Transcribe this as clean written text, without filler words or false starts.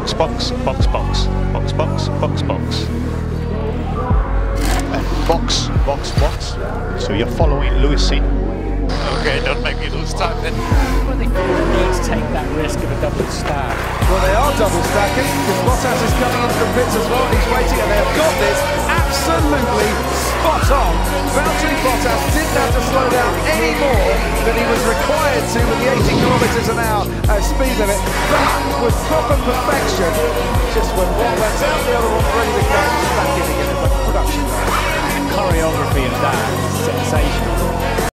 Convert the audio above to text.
box, box, box, box, box, box, box, box. And box, box, box. So you're following Lewis in. Okay, don't make me lose time then. I think Ford needs to take that risk of a double stack. Well, they are double stacking because Bottas is coming into the pits as well. He's waiting and they have got this absolutely spot on. Valtteri Bottas didn't have to slow down any more than he was required to with the 80 kilometres an hour speed limit. That was proper perfection. Just when one went out, the other one ready to go back in again. Production. The choreography of that is sensational.